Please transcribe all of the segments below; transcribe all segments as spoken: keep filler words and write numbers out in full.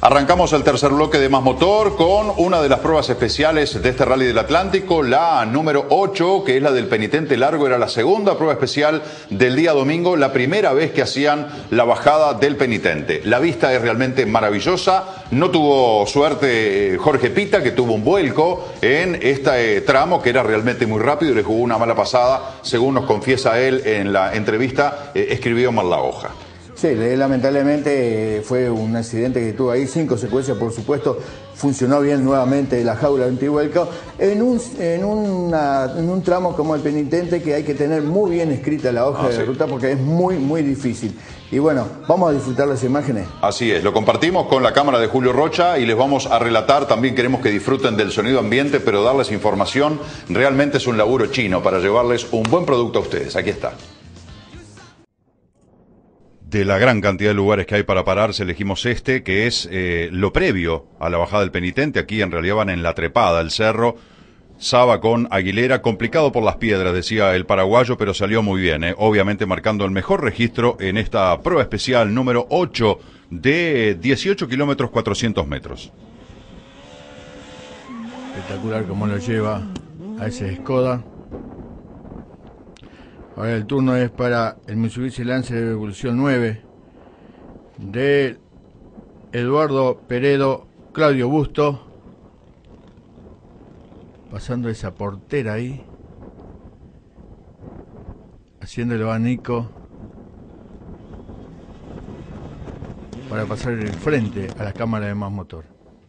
Arrancamos el tercer bloque de Más Motor con una de las pruebas especiales de este Rally del Atlántico, la número ocho, que es la del penitente largo. Era la segunda prueba especial del día domingo, la primera vez que hacían la bajada del penitente. La vista es realmente maravillosa. No tuvo suerte Jorge Pita, que tuvo un vuelco en este tramo, que era realmente muy rápido y le jugó una mala pasada. Según nos confiesa él en la entrevista, eh, escribió mal la hoja. Sí, lamentablemente fue un accidente que tuvo ahí, cinco secuencias, por supuesto. Funcionó bien nuevamente la jaula antivuelco en un, en, una, en un tramo como el penitente, que hay que tener muy bien escrita la hoja ah, de sí. ruta, porque es muy, muy difícil. Y bueno, vamos a disfrutar las imágenes. Así es, lo compartimos con la cámara de Julio Rocha y les vamos a relatar. También queremos que disfruten del sonido ambiente, pero darles información. Realmente es un laburo chino para llevarles un buen producto a ustedes. Aquí está. De la gran cantidad de lugares que hay para pararse, elegimos este, que es eh, lo previo a la bajada del penitente. Aquí en realidad van en la trepada, el cerro, Saba con Aguilera, complicado por las piedras, decía el paraguayo, pero salió muy bien, eh. obviamente marcando el mejor registro en esta prueba especial número ocho de dieciocho kilómetros cuatrocientos metros. Espectacular como lo lleva a ese Skoda. Ahora el turno es para el Mitsubishi Lancer de Evolución nueve de Eduardo Peredo, Claudio Busto, pasando esa portera ahí, haciendo el abanico para pasar el frente a la cámara de Más Motor.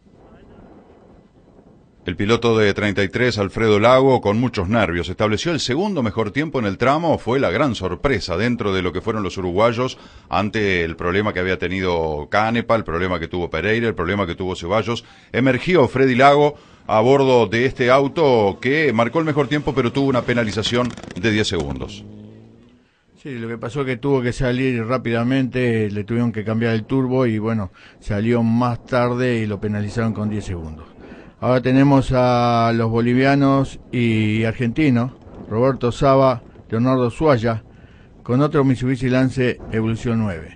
El piloto de treinta y tres, Alfredo Lago, con muchos nervios, estableció el segundo mejor tiempo en el tramo. Fue la gran sorpresa dentro de lo que fueron los uruguayos ante el problema que había tenido Canepa, el problema que tuvo Pereira, el problema que tuvo Ceballos. Emergió Freddy Lago a bordo de este auto que marcó el mejor tiempo, pero tuvo una penalización de diez segundos. Sí, lo que pasó es que tuvo que salir rápidamente, le tuvieron que cambiar el turbo y bueno, salió más tarde y lo penalizaron con diez segundos. Ahora tenemos a los bolivianos y argentinos, Roberto Saba, Leonardo Suaya, con otro Mitsubishi Lance Evolución nueve.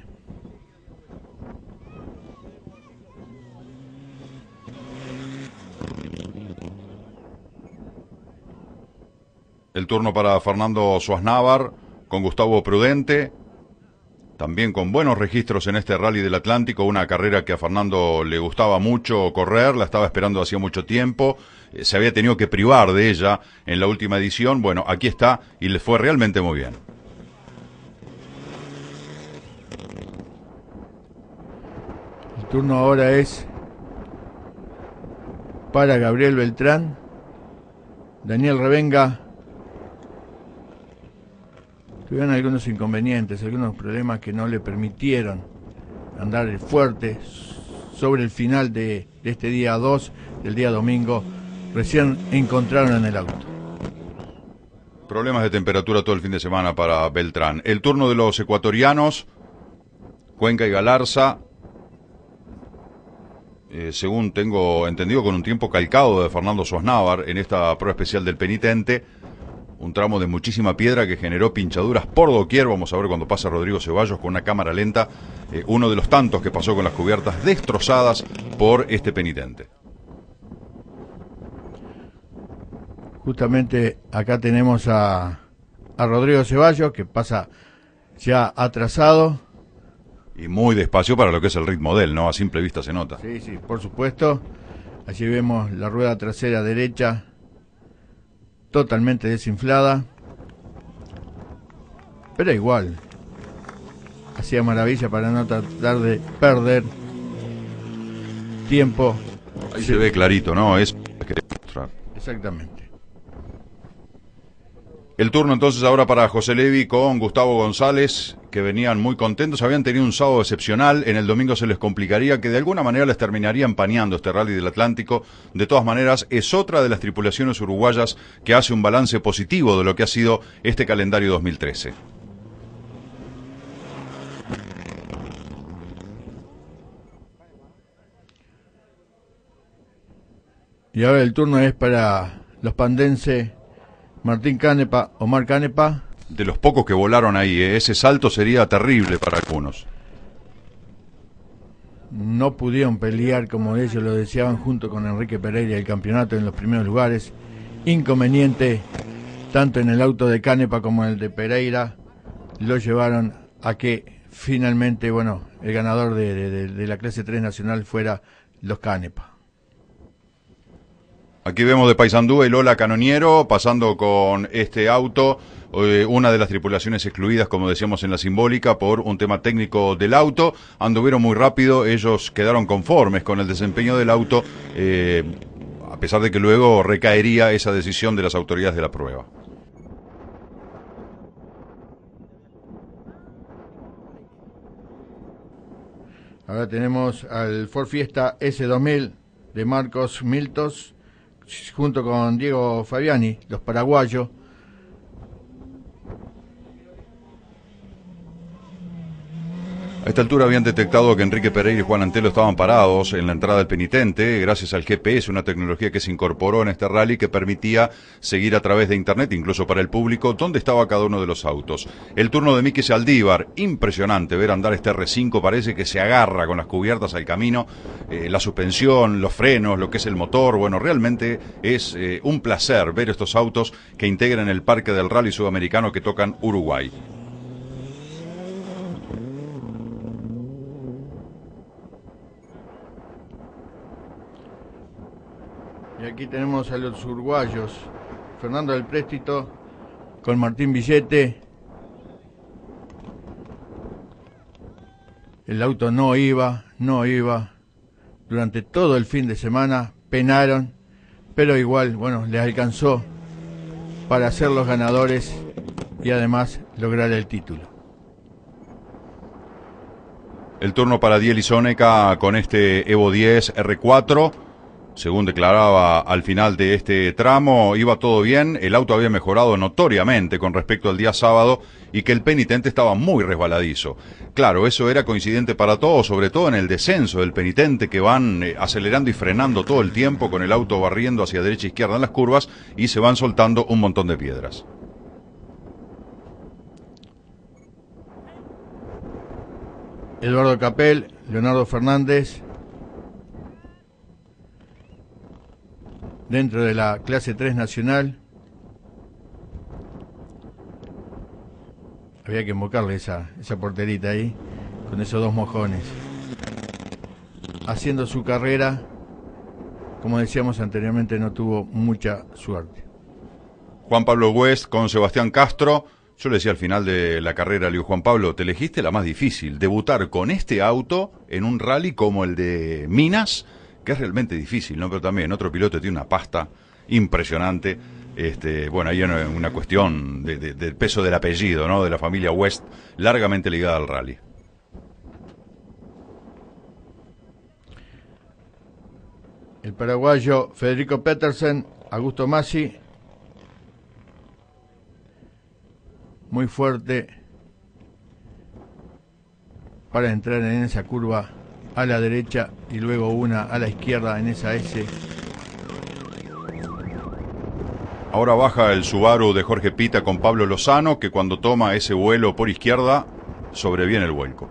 El turno para Fernando Suaznavar, con Gustavo Prudente, también con buenos registros en este Rally del Atlántico, una carrera que a Fernando le gustaba mucho correr, la estaba esperando hacía mucho tiempo, eh, se había tenido que privar de ella en la última edición. Bueno, aquí está y le fue realmente muy bien. El turno ahora es para Gabriel Beltrán, Daniel Revenga. Tuvieron algunos inconvenientes, algunos problemas que no le permitieron andar fuerte sobre el final de, de este día dos, del día domingo. Recién encontraron en el auto. Problemas de temperatura todo el fin de semana para Beltrán. El turno de los ecuatorianos, Cuenca y Galarza, eh, según tengo entendido, con un tiempo calcado de Fernando Suaznavar en esta prueba especial del penitente. Un tramo de muchísima piedra que generó pinchaduras por doquier. Vamos a ver cuando pasa Rodrigo Ceballos con una cámara lenta, eh, uno de los tantos que pasó con las cubiertas destrozadas por este penitente. Justamente acá tenemos a, a Rodrigo Ceballos, que pasa ya atrasado. Y muy despacio para lo que es el ritmo de él, ¿no? A simple vista se nota. Sí, sí, por supuesto. Allí vemos la rueda trasera derecha totalmente desinflada, pero igual hacía maravilla para no tratar de perder tiempo. Ahí sí se ve clarito, ¿no? Es exactamente. El turno entonces ahora para José Levi con Gustavo González, que venían muy contentos, habían tenido un sábado excepcional, en el domingo se les complicaría, que de alguna manera les terminaría empañando este Rally del Atlántico. De todas maneras, es otra de las tripulaciones uruguayas que hace un balance positivo de lo que ha sido este calendario dos mil trece. Y ahora el turno es para los pandenses Martín Canepa, Omar Canepa. De los pocos que volaron ahí, ¿eh? Ese salto sería terrible para algunos. no pudieron pelear como ellos lo deseaban junto con Enrique Pereira el campeonato en los primeros lugares. Inconveniente tanto en el auto de Canepa como en el de Pereira lo llevaron a que finalmente, bueno, el ganador de, de, de la clase tres nacional fuera los Canepa. Aquí vemos de Paysandú el Ola Canoniero pasando con este auto, eh, una de las tripulaciones excluidas, como decíamos en la simbólica, por un tema técnico del auto. Anduvieron muy rápido, ellos quedaron conformes con el desempeño del auto, eh, a pesar de que luego recaería esa decisión de las autoridades de la prueba. Ahora tenemos al Ford Fiesta ese dos mil de Marcos Miltos, junto con Diego Fabiani, los paraguayos. A esta altura habían detectado que Enrique Pereira y Juan Antelo estaban parados en la entrada del penitente, gracias al G P S, una tecnología que se incorporó en este rally que permitía seguir a través de internet, incluso para el público, dónde estaba cada uno de los autos. El turno de Miki Saldívar, impresionante ver andar este R cinco, parece que se agarra con las cubiertas al camino, eh, la suspensión, los frenos, lo que es el motor. Bueno, realmente es eh, un placer ver estos autos que integran el parque del rally sudamericano que tocan Uruguay. Y aquí tenemos a los uruguayos, Fernando del Préstito con Martín Villete. El auto no iba, no iba. Durante todo el fin de semana penaron, pero igual, bueno, les alcanzó para ser los ganadores y además lograr el título. El turno para Dieli Sóneca con este Evo diez R cuatro. Según declaraba al final de este tramo, iba todo bien, el auto había mejorado notoriamente con respecto al día sábado y que el penitente estaba muy resbaladizo. Claro, eso era coincidente para todos, sobre todo en el descenso del penitente, que van eh, acelerando y frenando todo el tiempo con el auto barriendo hacia derecha e izquierda en las curvas y se van soltando un montón de piedras. Eduardo Capel, Leonardo Fernández, dentro de la clase tres nacional. Había que invocarle esa, esa porterita ahí, con esos dos mojones. Haciendo su carrera, como decíamos anteriormente, no tuvo mucha suerte. Juan Pablo West con Sebastián Castro. Yo le decía al final de la carrera, le digo, Juan Pablo, te elegiste la más difícil, debutar con este auto en un rally como el de Minas, que es realmente difícil, ¿no? Pero también otro piloto tiene una pasta impresionante. Este, bueno, hay una, una cuestión de, de, del peso del apellido, ¿no? De la familia West, largamente ligada al rally. El paraguayo Federico Petersen, Augusto Masi, muy fuerte para entrar en esa curva a la derecha y luego una a la izquierda en esa S. Ahora baja el Subaru de Jorge Pita con Pablo Lozano, que cuando toma ese vuelo por izquierda sobreviene el vuelco.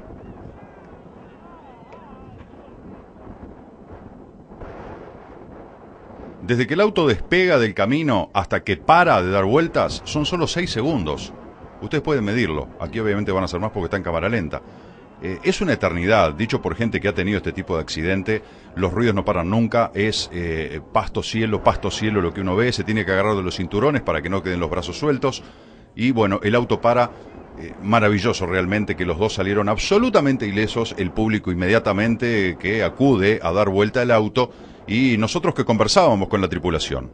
Desde que el auto despega del camino hasta que para de dar vueltas son solo seis segundos. Ustedes pueden medirlo. Aquí obviamente van a ser más porque está en cámara lenta. Eh, es una eternidad, dicho por gente que ha tenido este tipo de accidente. Los ruidos no paran nunca, es eh, pasto cielo, pasto cielo lo que uno ve. Se tiene que agarrar de los cinturones para que no queden los brazos sueltos. Y bueno, el auto para, eh, maravilloso realmente que los dos salieron absolutamente ilesos. El público inmediatamente que acude a dar vuelta al auto y nosotros que conversábamos con la tripulación.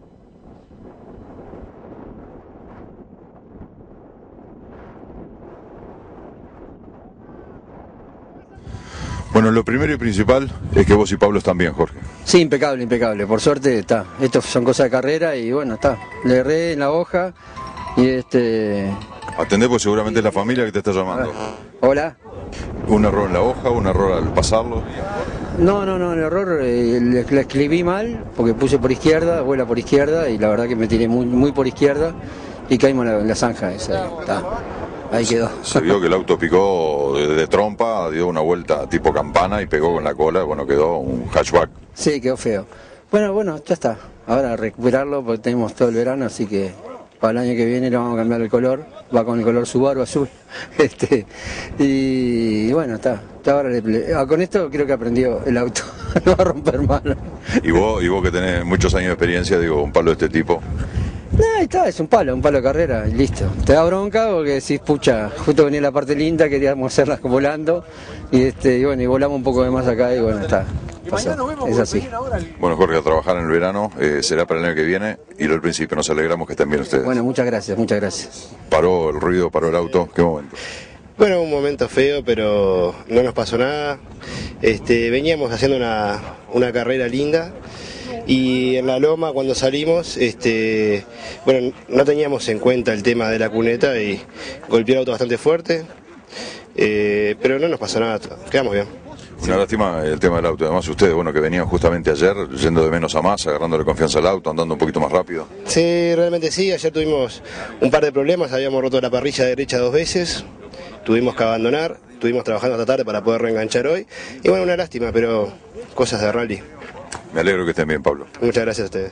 Bueno, lo primero y principal es que vos y Pablo están bien, Jorge. Sí, impecable, impecable. Por suerte está. Esto son cosas de carrera y bueno, está. Le erré en la hoja y este... Atendé porque seguramente es la familia que te está llamando. Hola. Un error en la hoja, un error al pasarlo. No, no, no, el error eh, le, le escribí mal porque puse por izquierda, vuela por izquierda y la verdad que me tiré muy, muy por izquierda y caímos en la, en la zanja esa. Está. ahí quedó. Se vio que el auto picó de, de trompa, dio una vuelta tipo campana y pegó con la cola, bueno, quedó un hatchback. Sí, quedó feo. Bueno, bueno, ya está. Ahora recuperarlo porque tenemos todo el verano, así que para el año que viene le vamos a cambiar el color. Va con el color Subaru azul. este Y bueno, está. Ahora le, con esto creo que aprendió el auto. No va a romper más. ¿Y vos, y vos que tenés muchos años de experiencia, digo, un palo de este tipo? No, ahí está, es un palo, un palo de carrera y listo. Te da bronca porque decís, pucha, justo venía la parte linda, queríamos hacerlas volando y, este, y bueno, y volamos un poco de más acá y bueno, está. Pasó. Es así. Bueno, Jorge, a trabajar en el verano, eh, será para el año que viene y lo al principio nos alegramos que estén bien ustedes. Bueno, muchas gracias, muchas gracias. Paró el ruido, paró el auto, ¿qué momento? Bueno, un momento feo, pero no nos pasó nada. Este, veníamos haciendo una, una carrera linda y en la loma cuando salimos, este, bueno, no teníamos en cuenta el tema de la cuneta y golpeé el auto bastante fuerte, eh, pero no nos pasó nada, quedamos bien. Una lástima el tema del auto, además ustedes, bueno, que venían justamente ayer, yendo de menos a más, agarrándole confianza al auto, andando un poquito más rápido. Sí, realmente sí, ayer tuvimos un par de problemas, habíamos roto la parrilla derecha dos veces, tuvimos que abandonar, estuvimos trabajando hasta tarde para poder reenganchar hoy, y bueno, una lástima, pero cosas de rally. Me alegro que estén bien, Pablo. Muchas gracias a ustedes.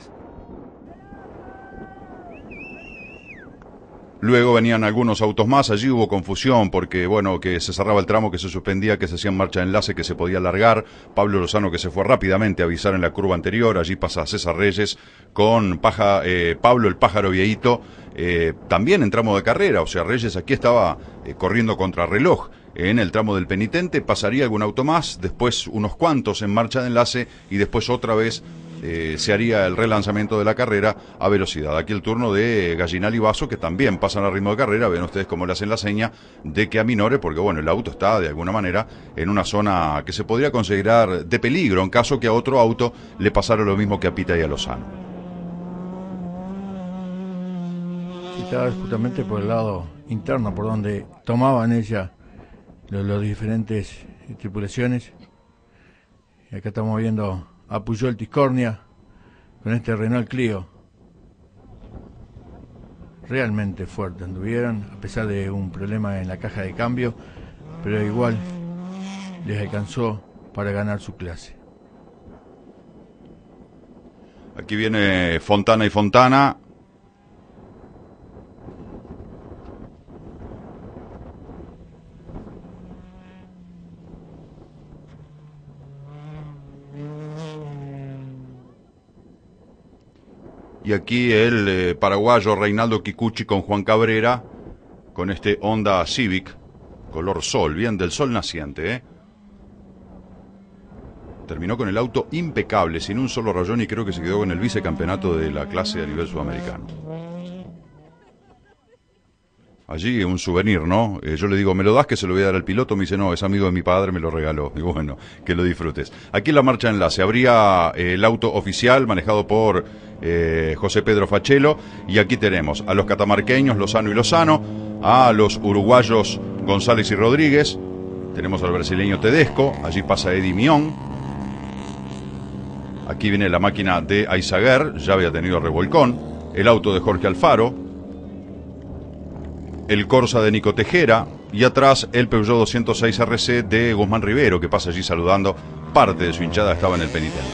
Luego venían algunos autos más, allí hubo confusión porque, bueno, que se cerraba el tramo, que se suspendía, que se hacían marcha de enlace, que se podía alargar. Pablo Lozano que se fue rápidamente a avisar en la curva anterior, allí pasa César Reyes con Paja, eh, Pablo el Pájaro Vieito, eh, también en tramo de carrera, o sea, Reyes aquí estaba eh, corriendo contra reloj. En el tramo del penitente pasaría algún auto más, después unos cuantos en marcha de enlace y después otra vez Eh, se haría el relanzamiento de la carrera a velocidad. Aquí el turno de Gallinal y Basso, que también pasan a ritmo de carrera. Ven ustedes cómo le hacen la seña de que aminore, porque bueno, el auto está de alguna manera en una zona que se podría considerar de peligro en caso que a otro auto le pasara lo mismo que a Pita y a Lozano. Estaba justamente por el lado interno, por donde tomaban ella los, los diferentes tripulaciones. Y acá estamos viendo a Pujol Tiscornia con este Renault Clio. Realmente fuerte anduvieron, a pesar de un problema en la caja de cambio, pero igual les alcanzó para ganar su clase. Aquí viene Fontana y Fontana. Y aquí el eh, paraguayo Reinaldo Kikuchi con Juan Cabrera, con este Honda Civic, color sol, bien del sol naciente, ¿eh? Terminó con el auto impecable, sin un solo rayón, y creo que se quedó con el vicecampeonato de la clase a nivel sudamericano. Allí un souvenir, ¿no? Eh, yo le digo, ¿me lo das que se lo voy a dar al piloto? Me dice, no, es amigo de mi padre, me lo regaló. Y bueno, que lo disfrutes. Aquí en la marcha de enlace habría eh, el auto oficial manejado por eh, José Pedro Fachelo. Y aquí tenemos a los catamarqueños Lozano y Lozano, a los uruguayos González y Rodríguez. Tenemos al brasileño Tedesco, allí pasa Eddie Mion. Aquí viene la máquina de Aizaguer, ya había tenido revolcón. El auto de Jorge Alfaro. El Corsa de Nico Tejera y atrás el Peugeot doscientos seis R C de Guzmán Rivero, que pasa allí saludando. Parte de su hinchada estaba en el penitente.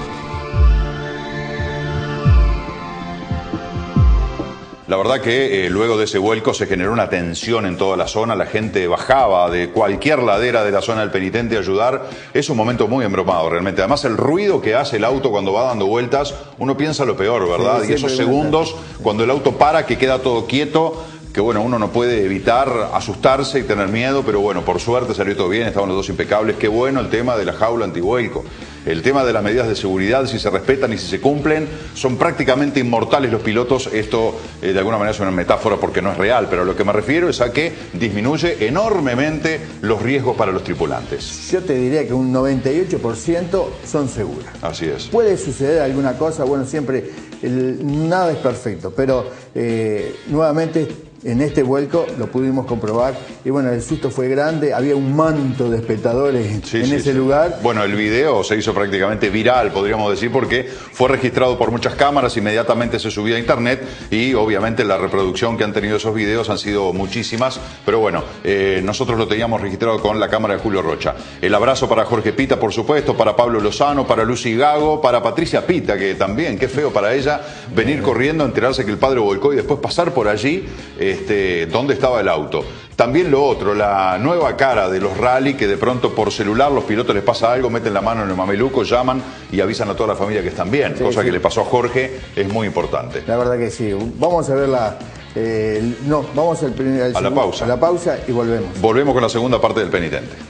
La verdad que eh, luego de ese vuelco se generó una tensión en toda la zona, la gente bajaba de cualquier ladera de la zona del penitente a ayudar. Es un momento muy embromado realmente. Además el ruido que hace el auto cuando va dando vueltas, uno piensa lo peor, ¿verdad? Sí, y esos segundos, cuando el auto para, que queda todo quieto, que bueno, uno no puede evitar asustarse y tener miedo, pero bueno, por suerte salió todo bien, estaban los dos impecables. Qué bueno el tema de la jaula antivuelco. El tema de las medidas de seguridad, si se respetan y si se cumplen, son prácticamente inmortales los pilotos. Esto eh, de alguna manera es una metáfora porque no es real, pero lo que me refiero es a que disminuye enormemente los riesgos para los tripulantes. Yo te diría que un noventa y ocho por ciento son seguras. Así es. Puede suceder alguna cosa, bueno, siempre el, nada es perfecto, pero eh, nuevamente en este vuelco lo pudimos comprobar y bueno, el susto fue grande, había un manto de espectadores sí, en sí, ese sí. lugar. Bueno, el video se hizo prácticamente viral, podríamos decir, porque fue registrado por muchas cámaras, inmediatamente se subió a internet y obviamente la reproducción que han tenido esos videos han sido muchísimas, pero bueno, eh, nosotros lo teníamos registrado con la cámara de Julio Rocha. El abrazo para Jorge Pita, por supuesto, para Pablo Lozano, para Lucy Gago, para Patricia Pita, que también, qué feo para ella venir corriendo, enterarse que el padre volcó y después pasar por allí este, donde estaba el auto. También lo otro, la nueva cara de los rally, que de pronto por celular los pilotos les pasa algo, meten la mano en el mameluco, llaman y avisan a toda la familia que están bien, sí, cosa sí. que le pasó a Jorge, es muy importante. La verdad que sí. Vamos a ver la... Eh, no, vamos al, al, a la pausa. A la pausa y volvemos. Volvemos con la segunda parte del penitente.